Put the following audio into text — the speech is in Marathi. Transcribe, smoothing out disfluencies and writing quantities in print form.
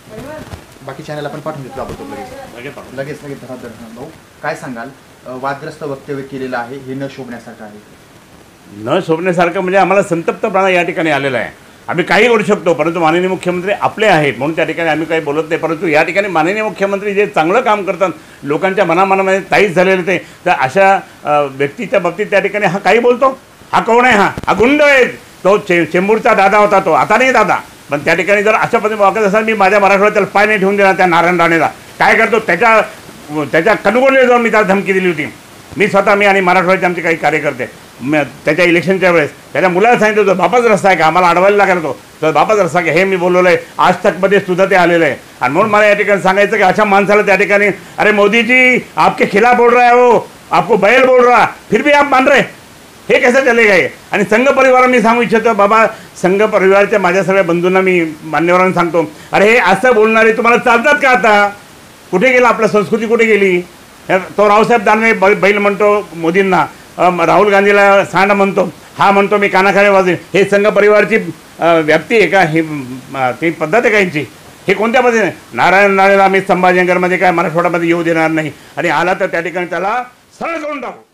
बाकी चॅनल आपण पाठवून देतो आपण लगेच भाऊ काय सांगाल? वादग्रस्त वक्तव्य केलेलं आहे, हे न शोभण्यासारखं आहे. न शोभण्यासारखं म्हणजे आम्हाला संतप्तपणा या ठिकाणी आलेला आहे. आम्ही काही करू शकतो, परंतु माननीय मुख्यमंत्री आपले आहेत म्हणून त्या ठिकाणी आम्ही काही बोलत नाही. परंतु या ठिकाणी माननीय मुख्यमंत्री जे चांगलं काम करतात, लोकांच्या मनामनामध्ये ताईत झालेले ते, तर अशा व्यक्तीच्या बाबतीत त्या ठिकाणी हा काही बोलतो. हा कोण आहे? हा गुंड आहे. तो चेंबूरचा दादा होता, तो आता नाही दादा. पण त्या ठिकाणी जर अशा पद्धतीने वागत असाल, मी माझ्या मराठवाड्यात त्याला पाय नाही ठेवून देणार. त्या नारायण राणेला काय करतो, त्याच्या कणगोलीला जाऊन मी त्याला धमकी दिली होती. मी आणि मराठवाड्याचे आमचे काही कार्यकर्ते त्याच्या इलेक्शनच्या वेळेस त्याच्या मुलाला सांगितलं होतं, बापाच रस्ता आहे का, आम्हाला अडवायला लागला तो बापाच रस्ता का, हे मी बोलवलं आहे. आज तकमध्ये सुद्धा ते आलेलं आहे. आणि म्हणून मला या ठिकाणी सांगायचं की अशा माणसाला त्या ठिकाणी, अरे मोदीजी आपके खिलाफ बोल रहा है वो, आपको बैल बोल रहा, फिर भी आप मान रहे, हे कसं चलेगा? आणि संघ परिवार मी सांगू इच्छितो, बाबा संघ परिवाराच्या माझ्या सगळ्या बंधूंना मी मान्यवरांना सांगतो, अरे हे असं बोलणारे तुम्हाला चालतात का? आता कुठे गेला आपला संस्कृती, कुठे गेली? तो रावसाहेब दानवे बैल म्हणतो मोदींना, राहुल गांधीला सांड म्हणतो, हा म्हणतो मी कानाखाली वाजवेन. हे संघ परिवारची व्याप्ती आहे का? ही ती पद्धत आहे का यांची? हे कोणत्या पद्धतीने? नारायण राणेला आम्ही संभाजीनगरमध्ये काय मराठवाड्यामध्ये येऊ देणार नाही, आणि आला तर त्या ठिकाणी त्याला सरळ करून टाकू.